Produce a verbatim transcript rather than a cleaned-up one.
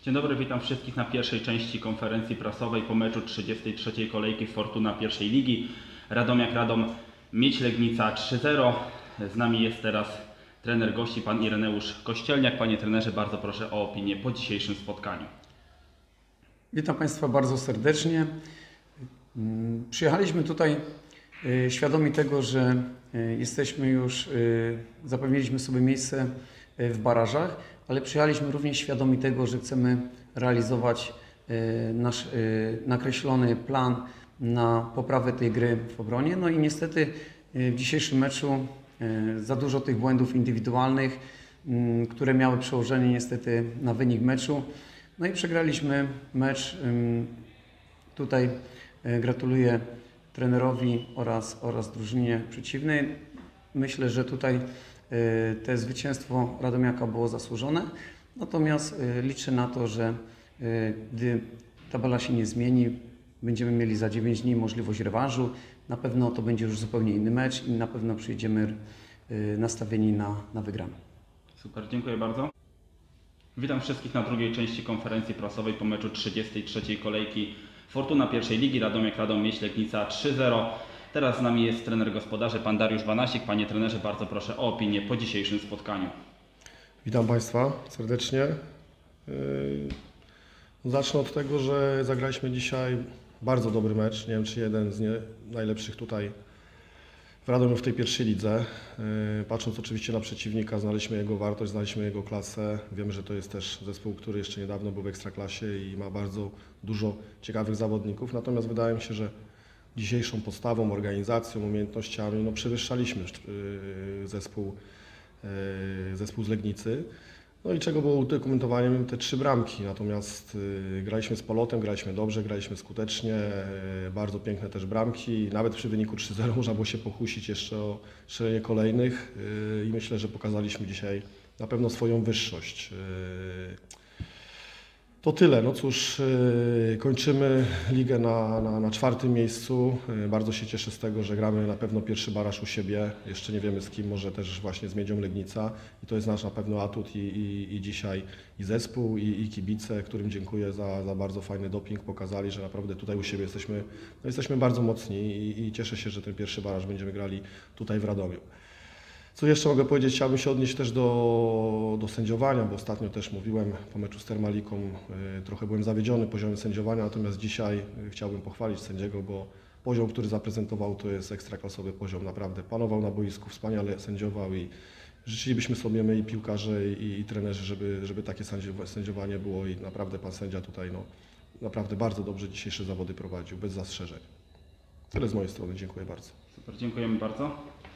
Dzień dobry, witam wszystkich na pierwszej części konferencji prasowej po meczu trzydziestej trzeciej kolejki Fortuna pierwszej ligi. Radomiak Radom, Miedź Legnica trzy zero. Z nami jest teraz trener gości, pan Ireneusz Kościelniak. Panie trenerze, bardzo proszę o opinię po dzisiejszym spotkaniu. Witam Państwa bardzo serdecznie. Przyjechaliśmy tutaj świadomi tego, że jesteśmy już, zapewniliśmy sobie miejsce w barażach, ale przyjechaliśmy również świadomi tego, że chcemy realizować nasz nakreślony plan na poprawę tej gry w obronie. No i niestety w dzisiejszym meczu za dużo tych błędów indywidualnych, które miały przełożenie niestety na wynik meczu. No i przegraliśmy mecz. Tutaj gratuluję trenerowi oraz, oraz drużynie przeciwnej. Myślę, że tutaj to zwycięstwo Radomiaka było zasłużone. Natomiast liczę na to, że gdy tabela się nie zmieni, będziemy mieli za dziewięć dni możliwość rewanżu. Na pewno to będzie już zupełnie inny mecz i na pewno przyjdziemy nastawieni na, na wygraną. Super, dziękuję bardzo. Witam wszystkich na drugiej części konferencji prasowej po meczu trzydziestej trzeciej kolejki Fortuna pierwszej ligi, Radomiak Radom, Miedź Legnica trzy zero. Teraz z nami jest trener gospodarzy, pan Dariusz Banasik. Panie trenerze, bardzo proszę o opinię po dzisiejszym spotkaniu. Witam Państwa serdecznie. Zacznę od tego, że zagraliśmy dzisiaj bardzo dobry mecz. Nie wiem, czy jeden z nie najlepszych tutaj w Radomiu w tej pierwszej lidze. Patrząc oczywiście na przeciwnika, znaliśmy jego wartość, znaliśmy jego klasę. Wiemy, że to jest też zespół, który jeszcze niedawno był w Ekstraklasie i ma bardzo dużo ciekawych zawodników. Natomiast wydaje mi się, że dzisiejszą postawą, organizacją, umiejętnościami no, przewyższaliśmy zespół, zespół z Legnicy. No i czego było udokumentowaniem te trzy bramki. Natomiast y, graliśmy z polotem, graliśmy dobrze, graliśmy skutecznie, y, bardzo piękne też bramki. Nawet przy wyniku trzy zero można było się pokusić jeszcze o strzelenie kolejnych y, i myślę, że pokazaliśmy dzisiaj na pewno swoją wyższość. Y, To tyle. No cóż, yy, kończymy ligę na, na, na czwartym miejscu. Yy, bardzo się cieszę z tego, że gramy na pewno pierwszy baraż u siebie. Jeszcze nie wiemy z kim, może też właśnie z Miedzią Legnica. I to jest nasz na pewno atut i, i, i dzisiaj i zespół, i, i kibice, którym dziękuję za, za bardzo fajny doping. Pokazali, że naprawdę tutaj u siebie jesteśmy, no jesteśmy bardzo mocni i, i cieszę się, że ten pierwszy baraż będziemy grali tutaj w Radomiu. Co jeszcze mogę powiedzieć? Chciałbym się odnieść też do, do sędziowania, bo ostatnio też mówiłem po meczu z Termaliką, y, trochę byłem zawiedziony poziomem sędziowania, natomiast dzisiaj y, chciałbym pochwalić sędziego, bo poziom, który zaprezentował, to jest ekstraklasowy poziom, naprawdę panował na boisku, wspaniale sędziował i życzylibyśmy sobie my i piłkarze i, i trenerzy, żeby, żeby takie sędziowanie było i naprawdę pan sędzia tutaj no, naprawdę bardzo dobrze dzisiejsze zawody prowadził, bez zastrzeżeń. Tyle z mojej strony, dziękuję bardzo. Super, dziękujemy bardzo.